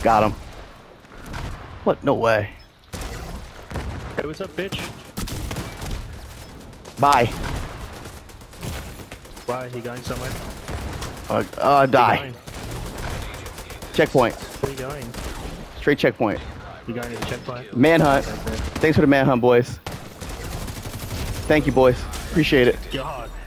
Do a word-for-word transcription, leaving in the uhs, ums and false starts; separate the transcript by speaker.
Speaker 1: Got him. What? No way.
Speaker 2: Hey, what's up, bitch?
Speaker 1: Bye.
Speaker 2: Why? He going somewhere?
Speaker 1: Uh, uh die.
Speaker 2: Going?
Speaker 1: Checkpoint.
Speaker 2: Where are you going?
Speaker 1: Straight checkpoint.
Speaker 2: You going to the checkpoint?
Speaker 1: Manhunt. Thanks for the manhunt, boys. Thank you, boys. Appreciate it.
Speaker 2: God.